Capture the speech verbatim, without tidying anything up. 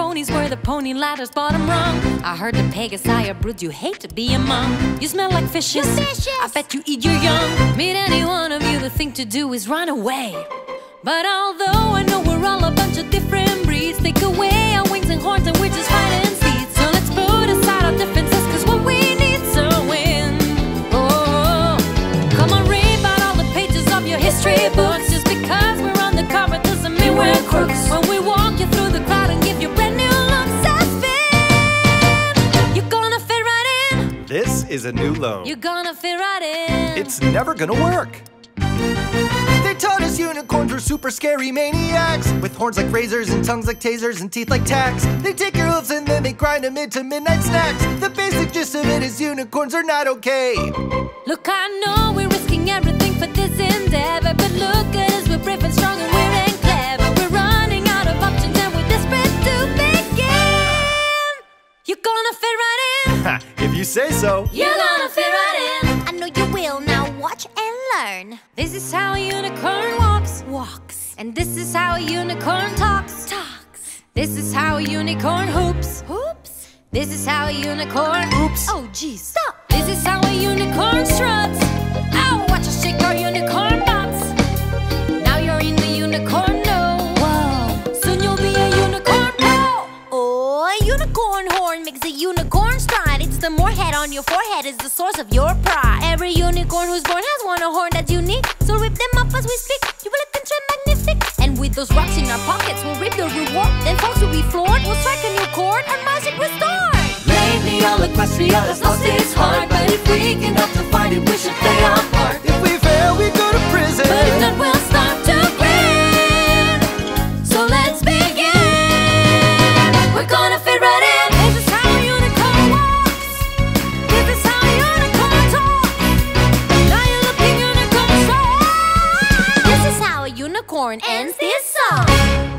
ponies were the pony ladder's bottom rung. I heard the Pegasi brood you hate to be among. You smell like fishes, I bet you eat your young. Meet any one of you, the thing to do is run away. But although I know we're all a bunch of different breeds, take away our wings and horns and we're just fighting seeds. So let's put aside our differences, cause what we need's a win. Oh, come on, read about all the pages of your history books. Just because we're on the cover doesn't mean we're crooks. When we walk you through the crowd and give you brand new looks as spin, you're gonna fit right in. This is a new loan. You're gonna fit right in. It's never gonna work. They taught us unicorns were super scary maniacs, with horns like razors and tongues like tasers and teeth like tacks. They take your hooves and then they grind them into midnight snacks. The basic gist of it is unicorns are not okay. Look, I know we're risking everything for this endeavor, but look at us, we're brave and strong and we're ain't clever. We're running out of options and we're desperate to begin. You're gonna fit right in. If you say so. You're gonna fit right in. I know you will, now watch and learn. This is how a unicorn walks, walks. And this is how a unicorn talks, talks. This is how a unicorn hoops, hoops. This is how a unicorn Oops. Oh geez, stop. This is how a unicorn struts. Ow, watch us shake our unicorn butts. Now you're in the unicorn know. Whoa, soon you'll be a unicorn pro. Oh, a unicorn horn makes a unicorn stride. It's the more head on your forehead is the source of your pride. Every unicorn who's born has one a horn that's unique. So rip them up as we speak, you will let them try magnific. And with those rocks in our pockets, we'll reap the reward. Then folks will be floored, we'll strike a new chord and magic restored. Lately all Equestria has lost its heart, but if we can help to fight it, we should play our part. If we fail, we go to prison. But if not, we'll start to grin. So let's begin. We're gonna fit right in. This is how a unicorn walks. This is how a unicorn talks. Now you're looking unicorn strong. This is how a unicorn ends this song.